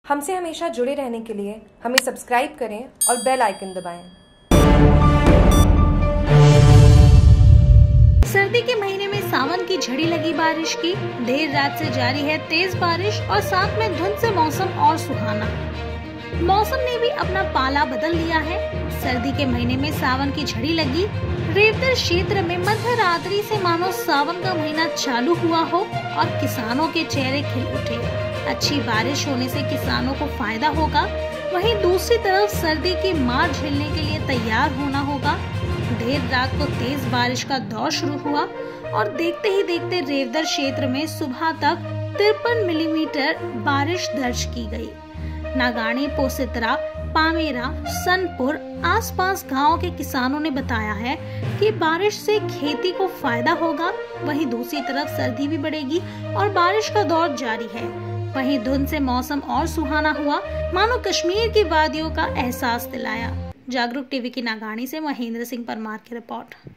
हमसे हमेशा जुड़े रहने के लिए हमें सब्सक्राइब करें और बेल आइकन दबाएं। सर्दी के महीने में सावन की झड़ी लगी बारिश की, देर रात से जारी है तेज बारिश और साथ में धुंध से मौसम और सुहाना। मौसम ने भी अपना पाला बदल लिया है। सर्दी के महीने में सावन की झड़ी लगी। रेवदर क्षेत्र में मध्य रात्रि से मानो सावन का महीना चालू हुआ हो और किसानों के चेहरे खिल उठे। अच्छी बारिश होने से किसानों को फायदा होगा, वहीं दूसरी तरफ सर्दी की मार झेलने के लिए तैयार होना होगा। देर रात को तेज बारिश का दौर शुरू हुआ और देखते ही देखते रेवदर क्षेत्र में सुबह तक 53 मिलीमीटर बारिश दर्ज की गई। नागानी, पोसित्रा, पामेरा, सनपुर आसपास गांव के किसानों ने बताया है कि बारिश से खेती को फायदा होगा, वहीं दूसरी तरफ सर्दी भी बढ़ेगी और बारिश का दौर जारी है। वहीं धुंध से मौसम और सुहाना हुआ, मानो कश्मीर की वादियों का एहसास दिलाया। जागरूक टीवी की नागानी से महेंद्र सिंह परमार की रिपोर्ट।